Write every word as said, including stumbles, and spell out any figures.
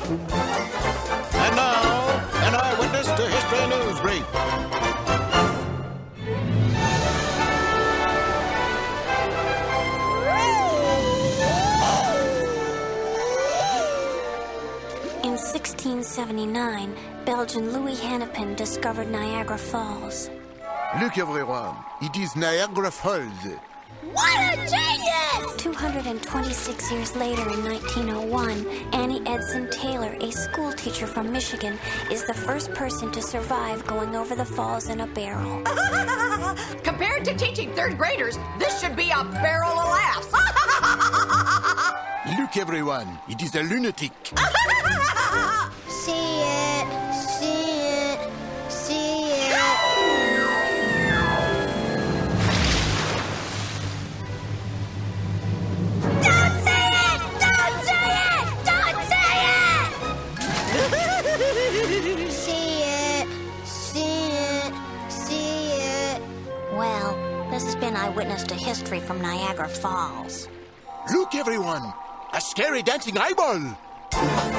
And now, an eyewitness to History News Brief. In sixteen seventy-nine, Belgian Louis Hennepin discovered Niagara Falls. Look, everyone, it is Niagara Falls. What a genius! two hundred twenty-six years later, in nineteen oh one, Annie Edson Taylor, a school teacher from Michigan, is the first person to survive going over the falls in a barrel. Compared to teaching third graders, this should be a barrel of laughs. Look, everyone, it is a lunatic. See it, see it, see it. Don't say it! Don't say it! Don't say it! See it, see it, see it. Well, this has been Eyewitness to History from Niagara Falls. Look, everyone, a scary dancing eyeball.